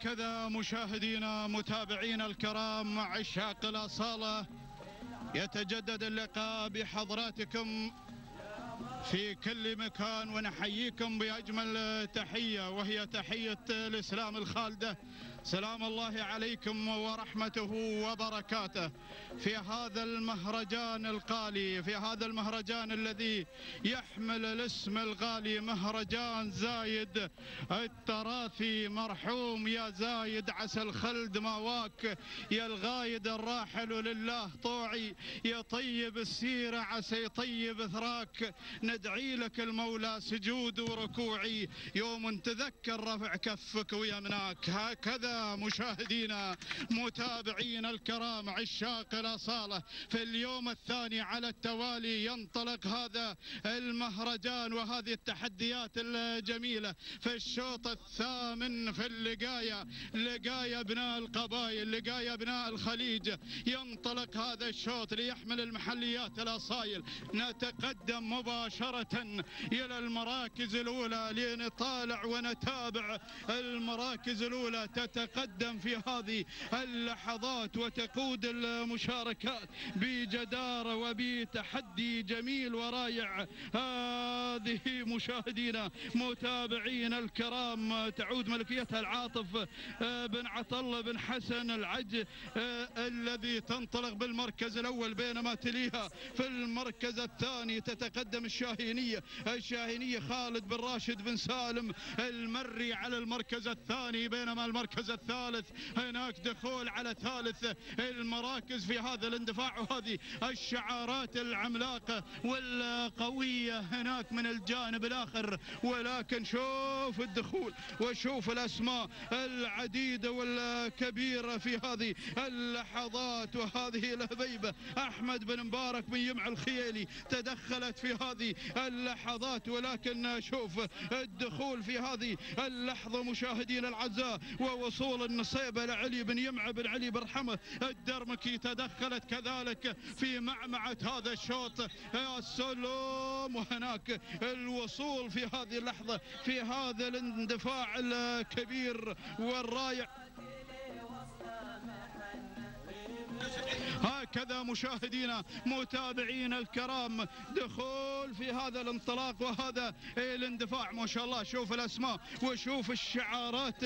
هكذا مشاهدينا متابعينا الكرام عشاق الأصالة، يتجدد اللقاء بحضراتكم في كل مكان، ونحييكم بأجمل تحية، وهي تحية الإسلام الخالدة. سلام الله عليكم ورحمته وبركاته في هذا المهرجان الغالي، في هذا المهرجان الذي يحمل الاسم الغالي، مهرجان زايد التراثي. مرحوم يا زايد، عسى الخلد ماواك، يا الغايد الراحل لله طوعي، يا طيب السيرة عسى يطيب ثراك، ندعي لك المولى سجود وركوعي، يوم تذكر رفع كفك ويمناك. هكذا مشاهدينا متابعينا الكرام عشاق الأصالة، في اليوم الثاني على التوالي ينطلق هذا المهرجان وهذه التحديات الجميلة. في الشوط الثامن في اللقاية، لقاية ابناء القبائل، لقاية ابناء الخليج، ينطلق هذا الشوط ليحمل المحليات الأصايل. نتقدم مباشرة إلى المراكز الأولى لنطالع ونتابع المراكز الأولى تتقدم في هذه اللحظات وتقود المشاركات بجدارة وبتحدي جميل ورائع. هذه مشاهدينا متابعينا الكرام تعود ملكيتها العاطف بن عطله بن حسن العج الذي تنطلق بالمركز الأول، بينما تليها في المركز الثاني تتقدم الشاهينية خالد بن راشد بن سالم المري على المركز الثاني، بينما المركز الثالث هناك دخول على ثالث المراكز في هذا الاندفاع، وهذه الشعارات العملاقة والقوية هناك من الجانب الآخر. ولكن شوف الدخول وشوف الأسماء العديدة والكبيرة في هذه اللحظات وهذه الهبيبة. أحمد بن مبارك بن يمع الخيالي تدخلت في هذه اللحظات، ولكن شوف الدخول في هذه اللحظة مشاهدين الأعزاء ووصول النصيبة لعلي بن يمع بن علي بن رحمة الدرمكي تدخلت كذلك في معمعة هذا الشوط. يا سلام، وهناك الوصول في هذه اللحظة في هذا الاندفاع الكبير والرائع. هكذا مشاهدينا متابعينا الكرام دخول في هذا الانطلاق وهذا الاندفاع. ما شاء الله، شوف الأسماء وشوف الشعارات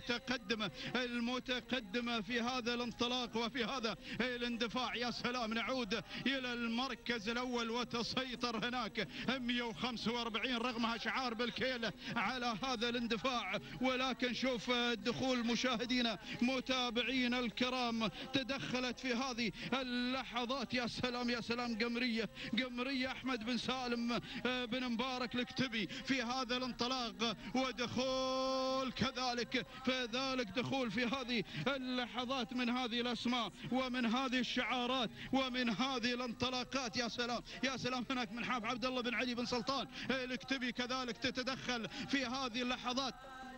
المتقدمة في هذا الانطلاق وفي هذا الاندفاع. يا سلام، نعود إلى المركز الأول وتسيطر هناك 145 رغمها شعار بالكيلة على هذا الاندفاع. ولكن شوف الدخول مشاهدينا متابعينا الكرام تدخلت في هذه اللحظات. يا سلام يا سلام، قمرية أحمد بن سالم بن مبارك الكتبي في هذا الانطلاق، ودخول كذلك فذلك دخول في هذه اللحظات من هذه الأسماء ومن هذه الشعارات ومن هذه الانطلاقات. يا سلام يا سلام، هناك من حاب عبد الله بن علي بن سلطان الكتبي كذلك تتدخل في هذه اللحظات.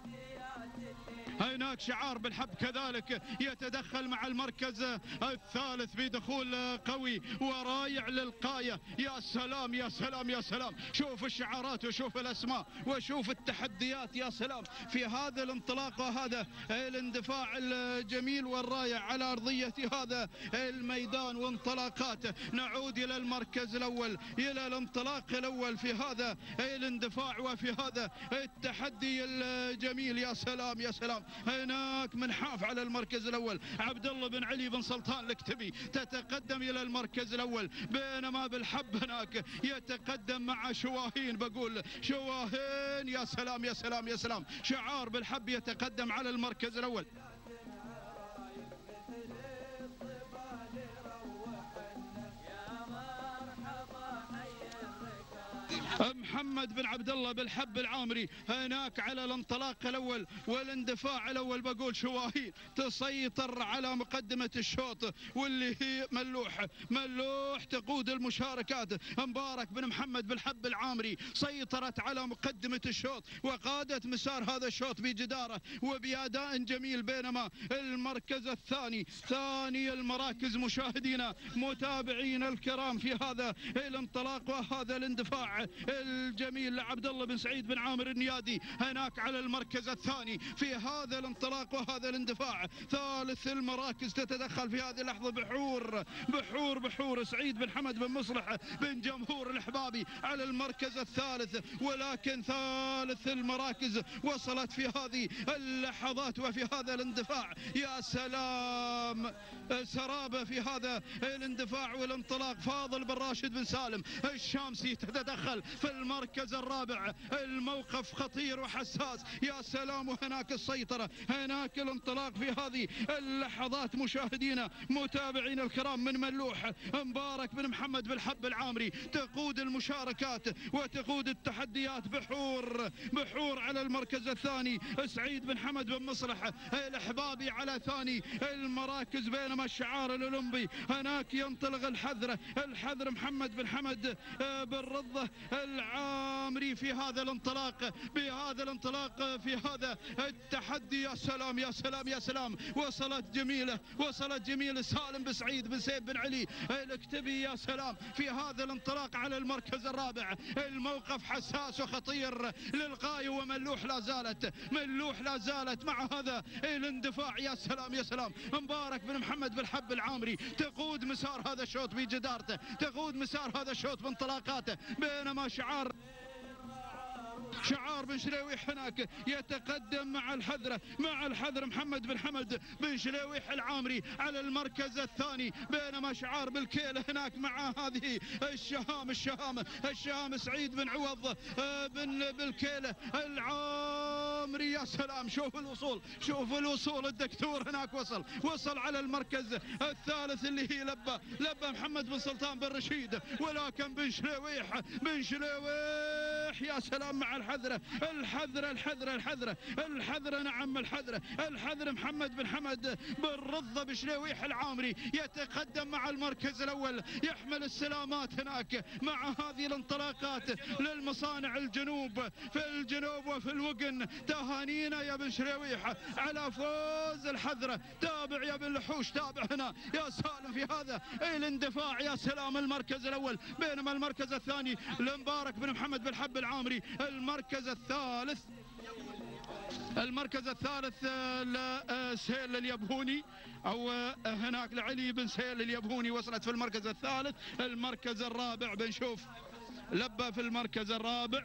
هناك شعار بالحب كذلك يتدخل مع المركز الثالث بدخول قوي ورائع للقاية. يا سلام يا سلام يا سلام، شوف الشعارات وشوف الأسماء وشوف التحديات. يا سلام، في هذا الانطلاق وهذا الاندفاع الجميل والرائع على أرضية هذا الميدان وانطلاقات. نعود إلى المركز الأول، إلى الانطلاق الأول في هذا الاندفاع وفي هذا التحدي الجميل. يا سلام يا سلام، هناك منحاف على المركز الأول عبد الله بن علي بن سلطان الكتبي تتقدم إلى المركز الأول، بينما بالحب هناك يتقدم مع شواهين، بقول شواهين. يا سلام يا سلام يا سلام، شعار بالحب يتقدم على المركز الأول. محمد بن عبد الله بالحب العامري هناك على الانطلاق الأول والاندفاع الأول، بقول شواهين تسيطر على مقدمة الشوط، واللي هي ملوح تقود المشاركات. مبارك بن محمد بالحب العامري سيطرت على مقدمة الشوط وقادت مسار هذا الشوط بجدارة وبأداء جميل، بينما المركز الثاني ثاني المراكز مشاهدينا متابعينا الكرام في هذا الانطلاق وهذا الاندفاع الجميل لعبد الله بن سعيد بن عامر النيادي هناك على المركز الثاني في هذا الانطلاق وهذا الاندفاع. ثالث المراكز تتدخل في هذه اللحظة بحور سعيد بن حمد بن مصلح بن جمهور الحبابي على المركز الثالث. ولكن ثالث المراكز وصلت في هذه اللحظات وفي هذا الاندفاع، يا سلام سرابة في هذا الاندفاع والانطلاق. فاضل بن راشد بن سالم الشامسي تتدخل في المركز الرابع. الموقف خطير وحساس، يا سلام. وهناك السيطرة، هناك الانطلاق في هذه اللحظات مشاهدينا متابعين الكرام من ملوح. مبارك بن محمد بالحب العامري تقود المشاركات وتقود التحديات. بحور على المركز الثاني، سعيد بن حمد بن مصلح الحبابي على ثاني المراكز. بينما الشعار الأولمبي هناك ينطلق الحذر محمد بن حمد بن رضة العامري في هذا الانطلاق، في هذا التحدي. يا سلام يا سلام يا سلام. وصلت جميلة سالم بن سعيد بن سيف بن علي الكتبي، يا سلام، في هذا الانطلاق على المركز الرابع. الموقف حساس وخطير للغاية، وملوح لا زالت مع هذا الاندفاع. يا سلام يا سلام. مبارك بن محمد بالحب العامري تقود مسار هذا الشوط بجدارته، تقود مسار هذا الشوط بانطلاقاته. بينما شعار بن شليويح هناك يتقدم مع الحذر محمد بن حمد بن شليويح العامري على المركز الثاني. بينما شعار بالكيل هناك مع هذه الشهام سعيد بن عوض بن بالكيل العامري. يا سلام، شوف الوصول الدكتور هناك وصل على المركز الثالث اللي هي لبى محمد بن سلطان بن رشيد. ولكن بن شليويح يا سلام مع الحذر نعم الحذر محمد بن حمد بن رضة بشليويح العامري يتقدم مع المركز الأول. يحمل السلامات هناك مع هذه الانطلاقات للمصانع في الجنوب وفي الوقن. تهانينا يا بن شليويح على فوز الحذرة. تابع يا بن لحوش، تابع هنا يا سالم في هذا الاندفاع. يا سلام المركز الأول. بينما المركز الثاني لمبارك بن محمد بالحب العامري. المركز الثالث لسهيل اليبهوني او هناك لعلي بن سهيل اليبهوني وصلت في المركز الثالث. المركز الرابع بنشوف لبى في المركز الرابع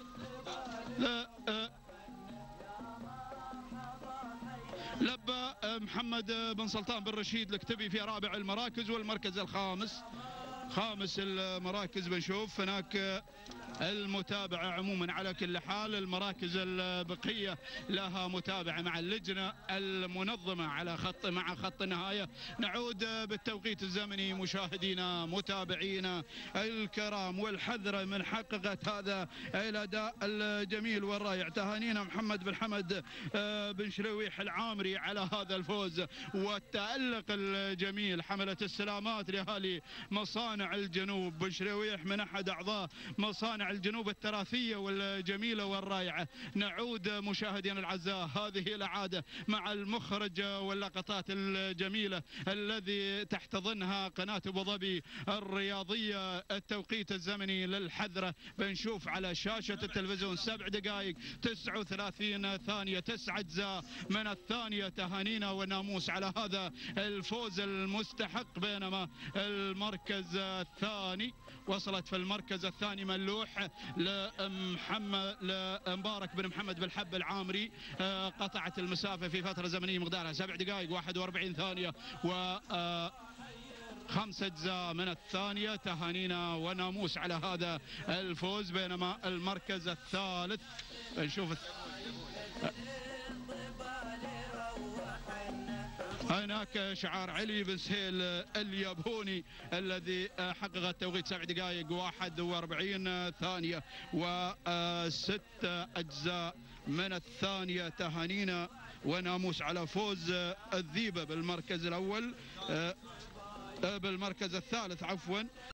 لبى محمد بن سلطان بن رشيد الكتبي في رابع المراكز. والمركز خامس المراكز بنشوف هناك المتابعة عموما. على كل حال المراكز البقية لها متابعة مع اللجنة المنظمة مع خط النهاية. نعود بالتوقيت الزمني مشاهدينا متابعينا الكرام، والحذرة من حققت هذا الأداء الجميل والرائع. تهانينا محمد بن حمد بن شليويح العامري على هذا الفوز والتألق الجميل. حملة السلامات لأهالي مصانع الجنوب. بن شليويح من أحد أعضاء مصانع الجنوب التراثية والجميلة والرائعة. نعود مشاهدينا الأعزاء هذه العادة مع المخرج واللقطات الجميلة الذي تحتضنها قناة أبو ظبي الرياضية. التوقيت الزمني للحذرة بنشوف على شاشة التلفزيون 7 دقائق 39 ثانية 9 أجزاء من الثانية. تهانينا والناموس على هذا الفوز المستحق. بينما المركز الثاني وصلت في المركز الثاني ملوح لمبارك بن محمد بالحب العامري. قطعت المسافة في فترة زمنية مقدارها 7 دقائق 41 ثانية و 5 أجزاء من الثانية. تهانينا وناموس على هذا الفوز. بينما المركز الثالث نشوف هناك شعار علي بن سهيل اليبهوني الذي حقق التوقيت 7 دقائق 41 ثانية و6 أجزاء من الثانية. تهانينا وناموس على فوز الذيبة بالمركز الأول بالمركز الثالث عفوا.